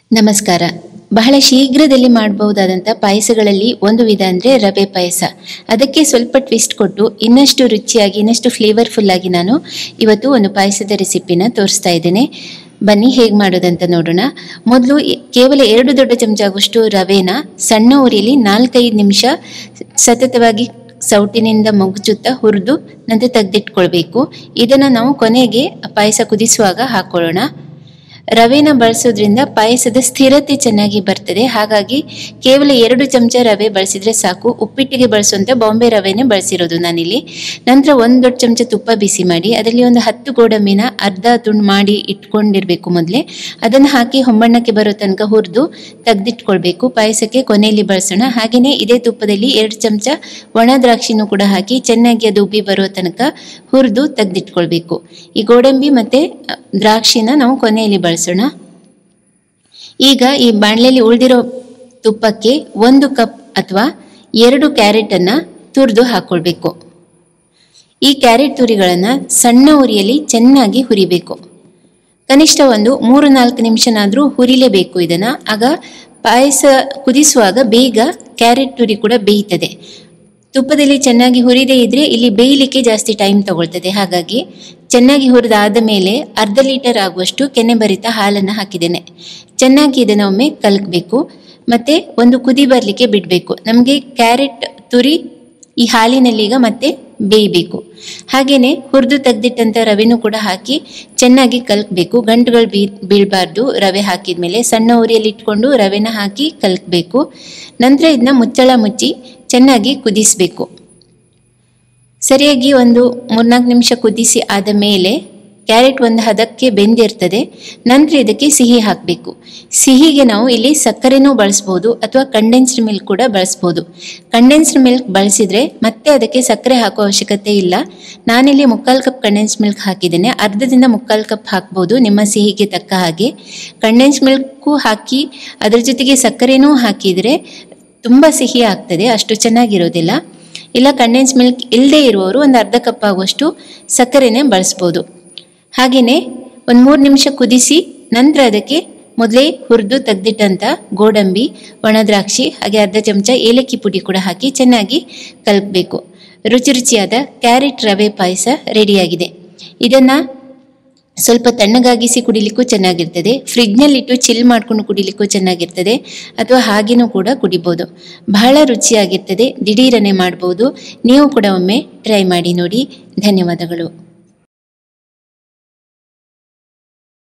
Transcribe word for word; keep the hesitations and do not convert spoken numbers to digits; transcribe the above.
ನಮಸ್ಕಾರ. ಬಹಳ ಶೀಘ್ರದಲ್ಲಿ ಮಾಡಬಹುದಾದಂಥ ಪಾಯಸಗಳಲ್ಲಿ ಒಂದು ವಿಧ ಅಂದರೆ ರವೆ ಪಾಯಸ. ಅದಕ್ಕೆ ಸ್ವಲ್ಪ ಟ್ವಿಸ್ಟ್ ಕೊಟ್ಟು ಇನ್ನಷ್ಟು ರುಚಿಯಾಗಿ ಇನ್ನಷ್ಟು ಫ್ಲೇವರ್ಫುಲ್ ಆಗಿ ನಾನು ಇವತ್ತು ಒಂದು ಪಾಯಸದ ರೆಸಿಪಿನ ತೋರಿಸ್ತಾ ಇದ್ದೇನೆ. ಬನ್ನಿ ಹೇಗೆ ಮಾಡೋದಂತ ನೋಡೋಣ. ಮೊದಲು ಕೇವಲ ಎರಡು ದೊಡ್ಡ ಚಮಚ ಆಗುವಷ್ಟು ರವೆನ ಸಣ್ಣ ಉರಿಯಲ್ಲಿ ನಾಲ್ಕೈದು ನಿಮಿಷ ಸತತವಾಗಿ ಸೌಟಿನಿಂದ ಮಗುಚುತ್ತಾ ಹುರಿದು ನಂತರ ತೆಗೆದಿಟ್ಕೊಳ್ಬೇಕು. ಇದನ್ನು ನಾವು ಕೊನೆಗೆ ಪಾಯಸ ಕುದಿಸುವಾಗ ಹಾಕೊಳ್ಳೋಣ. ರವೆನ ಬಳಸೋದ್ರಿಂದ ಪಾಯಸದ ಸ್ಥಿರತೆ ಚೆನ್ನಾಗಿ ಬರ್ತದೆ. ಹಾಗಾಗಿ ಕೇವಲ ಎರಡು ಚಮಚ ರವೆ ಬಳಸಿದ್ರೆ ಸಾಕು. ಉಪ್ಪಿಟ್ಟಿಗೆ ಬಳಸುವಂಥ ಬಾಂಬೆ ರವೆನೇ ಬಳಸಿರೋದು ನಾನಿಲ್ಲಿ. ನಂತರ ಒಂದು ದೊಡ್ಡ ಚಮಚ ತುಪ್ಪ ಬಿಸಿ ಮಾಡಿ ಅದರಲ್ಲಿ ಒಂದು ಹತ್ತು ಗೋಡಂಬಿನ ಅರ್ಧ ತುಂಡು ಮಾಡಿ ಇಟ್ಕೊಂಡಿರ್ಬೇಕು ಮೊದಲೇ. ಅದನ್ನು ಹಾಕಿ ಹೊಂಬಣ್ಣಕ್ಕೆ ಬರೋ ತನಕ ಹುರಿದು ತೆಗೆದಿಟ್ಕೊಳ್ಬೇಕು. ಪಾಯಸಕ್ಕೆ ಕೊನೆಯಲ್ಲಿ ಬಳಸೋಣ. ಹಾಗೆಯೇ ಇದೇ ತುಪ್ಪದಲ್ಲಿ ಎರಡು ಚಮಚ ಒಣ ದ್ರಾಕ್ಷಿನೂ ಕೂಡ ಹಾಕಿ ಚೆನ್ನಾಗಿ ಅದು ಉಬ್ಬಿ ಬರೋ ತನಕ ಹುರಿದು ತೆಗೆದಿಟ್ಕೊಳ್ಬೇಕು. ಈ ಗೋಡಂಬಿ ಮತ್ತು ದ್ರಾಕ್ಷಿನ ನಾವು ಕೊನೆಯಲ್ಲಿ ಬಳಸೋಣ. ಈಗ ಈ ಬಾಣಲೆಯಲ್ಲಿ ಉಳಿದಿರೋ ತುಪ್ಪಕ್ಕೆ ಒಂದು ಕಪ್ ಅಥವಾ ಎರಡು ಕ್ಯಾರೆಟನ್ನು ತುರಿದು ಹಾಕೊಳ್ಬೇಕು. ಈ ಕ್ಯಾರೆಟ್ ತುರಿಗಳನ್ನು ಸಣ್ಣ ಉರಿಯಲ್ಲಿ ಚೆನ್ನಾಗಿ ಹುರಿಬೇಕು. ಕನಿಷ್ಠ ಒಂದು ಮೂರು ನಾಲ್ಕು ನಿಮಿಷನಾದರೂ ಹುರಿಲೇಬೇಕು ಇದನ್ನು. ಆಗ ಪಾಯಸ ಕುದಿಸುವಾಗ ಬೇಗ ಕ್ಯಾರೆಟ್ ತುರಿ ಕೂಡ ಬೇಯ್ತದೆ. ತುಪ್ಪದಲ್ಲಿ ಚೆನ್ನಾಗಿ ಹುರಿದೇ ಇದ್ರೆ ಇಲ್ಲಿ ಬೇಯಲಿಕ್ಕೆ ಜಾಸ್ತಿ ಟೈಮ್ ತಗೊಳ್ತದೆ. ಹಾಗಾಗಿ ಚೆನ್ನಾಗಿ ಹುರಿದಾದ ಮೇಲೆ ಅರ್ಧ ಲೀಟರ್ ಆಗುವಷ್ಟು ಕೆನೆಭರಿತ ಹಾಲನ್ನು ಹಾಕಿದ್ದೇನೆ. ಚೆನ್ನಾಗಿ ಇದನ್ನು ಒಮ್ಮೆ ಕಲಕಬೇಕು ಮತ್ತು ಒಂದು ಕುದಿ ಬರಲಿಕ್ಕೆ ಬಿಡಬೇಕು. ನಮಗೆ ಕ್ಯಾರೆಟ್ ತುರಿ ಈ ಹಾಲಿನಲ್ಲಿ ಈಗ ಮತ್ತೆ ಬೇಯಬೇಕು. ಹಾಗೆಯೇ ಹುರಿದು ತೆಗೆದಿಟ್ಟಂಥ ರವೆನೂ ಕೂಡ ಹಾಕಿ ಚೆನ್ನಾಗಿ ಕಲಕಬೇಕು. ಗಂಟುಗಳು ಬೀ ಬೀಳಬಾರ್ದು. ರವೆ ಹಾಕಿದ ಮೇಲೆ ಸಣ್ಣ ಉರಿಯಲ್ಲಿ ಇಟ್ಕೊಂಡು ರವೆನ ಹಾಕಿ ಕಲಕಬೇಕು. ನಂತರ ಇದನ್ನ ಮುಚ್ಚಳ ಮುಚ್ಚಿ ಚೆನ್ನಾಗಿ ಕುದಿಸಬೇಕು. ಸರಿಯಾಗಿ ಒಂದು ಮೂರ್ನಾಲ್ಕು ನಿಮಿಷ ಕುದಿಸಿ ಆದ ಮೇಲೆ ಕ್ಯಾರೆಟ್ ಒಂದು ಹದಕ್ಕೆ ಬೆಂದಿರ್ತದೆ. ನಂತರ ಇದಕ್ಕೆ ಸಿಹಿ ಹಾಕಬೇಕು. ಸಿಹಿಗೆ ನಾವು ಇಲ್ಲಿ ಸಕ್ಕರೆನೂ ಬಳಸ್ಬೋದು ಅಥವಾ ಕಂಡೆನ್ಸ್ಡ್ ಮಿಲ್ಕ್ ಕೂಡ ಬಳಸ್ಬೋದು. ಕಂಡೆನ್ಸ್ಡ್ ಮಿಲ್ಕ್ ಬಳಸಿದರೆ ಮತ್ತೆ ಅದಕ್ಕೆ ಸಕ್ಕರೆ ಹಾಕೋ ಅವಶ್ಯಕತೆ ಇಲ್ಲ. ನಾನಿಲ್ಲಿ ಮುಕ್ಕಾಲು ಕಪ್ ಕಂಡೆನ್ಸ್ಡ್ ಮಿಲ್ಕ್ ಹಾಕಿದ್ದೇನೆ. ಅರ್ಧದಿಂದ ಮುಕ್ಕಾಲು ಕಪ್ ಹಾಕ್ಬೋದು ನಿಮ್ಮ ಸಿಹಿಗೆ ತಕ್ಕ ಹಾಗೆ. ಕಂಡೆನ್ಸ್ಡ್ ಮಿಲ್ಕು ಹಾಕಿ ಅದರ ಜೊತೆಗೆ ಸಕ್ಕರೆನೂ ಹಾಕಿದರೆ ತುಂಬ ಸಿಹಿ ಆಗ್ತದೆ, ಅಷ್ಟು ಚೆನ್ನಾಗಿರೋದಿಲ್ಲ. ಇಲ್ಲ ಕಂಡೆನ್ಸ್ ಮಿಲ್ಕ್ ಇಲ್ಲದೆ ಇರುವವರು ಒಂದು ಅರ್ಧ ಕಪ್ ಆಗುವಷ್ಟು ಸಕ್ಕರೆನೇ ಬಳಸ್ಬೋದು. ಹಾಗೆಯೇ ಒಂದು ಮೂರು ನಿಮಿಷ ಕುದಿಸಿ ನಂತರ ಅದಕ್ಕೆ ಮೊದಲೇ ಹುರಿದು ತೆಗೆದಿಟ್ಟಂಥ ಗೋಡಂಬಿ, ಒಣ ದ್ರಾಕ್ಷಿ ಹಾಗೆ ಅರ್ಧ ಚಮಚ ಏಲಕ್ಕಿ ಪುಡಿ ಕೂಡ ಹಾಕಿ ಚೆನ್ನಾಗಿ ಕಲಕಬೇಕು. ರುಚಿ ರುಚಿಯಾದ ಕ್ಯಾರೆಟ್ ರವೆ ಪಾಯಸ ರೆಡಿಯಾಗಿದೆ. ಇದನ್ನು ಸ್ವಲ್ಪ ತಣ್ಣಗಾಗಿಸಿ ಕುಡಿಲಿಕ್ಕೂ ಚೆನ್ನಾಗಿರ್ತದೆ. ಫ್ರಿಡ್ಜ್ನಲ್ಲಿಟ್ಟು ಚಿಲ್ ಮಾಡ್ಕೊಂಡು ಕುಡಿಲಿಕ್ಕೂ ಚೆನ್ನಾಗಿರ್ತದೆ ಅಥವಾ ಹಾಗೇನೂ ಕೂಡ ಕುಡಿಬೋದು. ಬಹಳ ರುಚಿಯಾಗಿರ್ತದೆ. ದಿಢೀರನೆ ಮಾಡ್ಬೋದು. ನೀವು ಕೂಡ ಒಮ್ಮೆ ಟ್ರೈ ಮಾಡಿ ನೋಡಿ. ಧನ್ಯವಾದಗಳು.